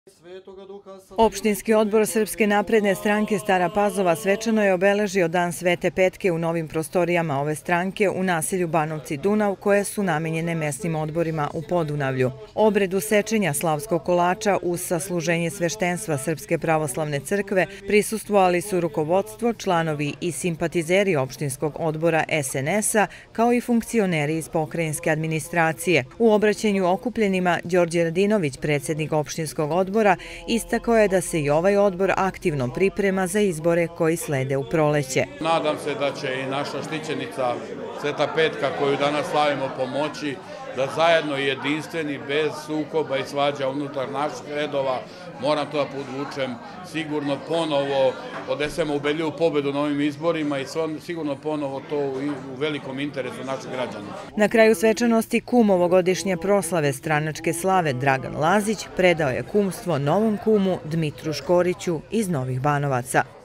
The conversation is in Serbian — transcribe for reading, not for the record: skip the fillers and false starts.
Opštinski odbor Srpske napredne stranke Stara Pazova svečano je obeležio Dan Svete Petke u novim prostorijama ove stranke u naselju Banovci Dunav, koje su namenjene mesnim odborima u Podunavlju. Obredu sečenja slavskog kolača uz sasluženje sveštenstva Srpske pravoslavne crkve prisustvovali su rukovodstvo, članovi i simpatizeri opštinskog odbora SNS-a, kao i funkcioneri iz pokrajinske administracije. U obraćanju okupljenima Đorđe Radinović, predsjednik opštinskog odbora, istakao je da se i ovaj odbor aktivno priprema za izbore koji slede u proleće. Nadam se da će i naša štićenica Sveta Petka, koju danas slavimo, pomoći da zajedno i jedinstveni, bez sukoba i svađa unutar naših redova, moram to da podvučem, sigurno ponovo odnesemo ubedljivu pobedu na ovim izborima i sigurno ponovo to u velikom interesu naših građana. Na kraju svečanosti kum ovogodišnje proslave stranačke slave Dragan Lazić predao je kumstvo novom kumu Dmitru Škoriću iz Novih Banovaca.